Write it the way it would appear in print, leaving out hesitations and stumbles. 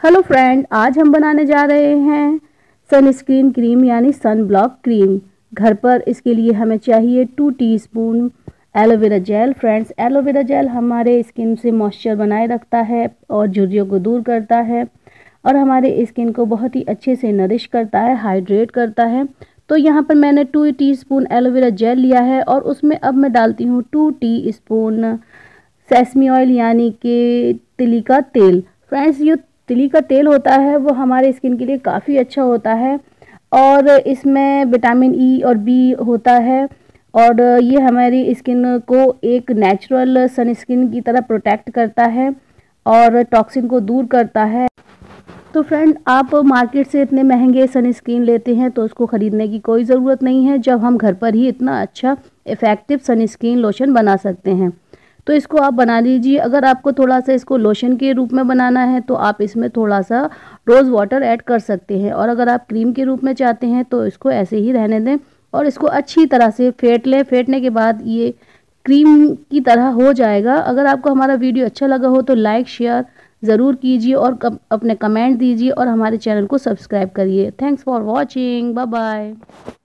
Hello friend, आज हम बनाने जा रहे हैं सनस्क्रीन क्रीम यानी सन ब्लॉक क्रीम। घर पर इसके लिए हमें चाहिए 2 teaspoon aloe vera gel. Friends, aloe vera gel हमारे स्किन से मॉइस्चर बनाए रखता है और झुर्रियों को दूर करता है और हमारे स्किन को बहुत ही अच्छे से नरिश करता है, हाइड्रेट करता है। तो यहाँ पर मैंने 2 टीस्पून एलोवेरा जेल लिया है और उसमें अब मैं डालती हूँ 2 टीस्पून सेसमी ऑयल यानी कि तिली का तेल। फ्रेंड्स, ये तिली का तेल होता है वो हमारे स्किन के लिए काफ़ी अच्छा होता है और इसमें विटामिन ई और बी होता है और ये हमारी स्किन को एक नेचुरल सन स्किन की तरह प्रोटेक्ट करता है और टॉक्सिन को दूर करता है। तो फ्रेंड, आप मार्केट से इतने महंगे सनस्क्रीन लेते हैं तो उसको ख़रीदने की कोई ज़रूरत नहीं है, जब हम घर पर ही इतना अच्छा इफ़ेक्टिव सनस्क्रीन लोशन बना सकते हैं। तो इसको आप बना लीजिए। अगर आपको थोड़ा सा इसको लोशन के रूप में बनाना है तो आप इसमें थोड़ा सा रोज़ वाटर ऐड कर सकते हैं और अगर आप क्रीम के रूप में चाहते हैं तो इसको ऐसे ही रहने दें और इसको अच्छी तरह से फेंट लें। फेंटने के बाद ये क्रीम की तरह हो जाएगा। अगर आपको हमारा वीडियो अच्छा लगा हो तो लाइक शेयर ज़रूर कीजिए और अपने कमेंट दीजिए और हमारे चैनल को सब्सक्राइब करिए। Thanks for watching. Bye bye.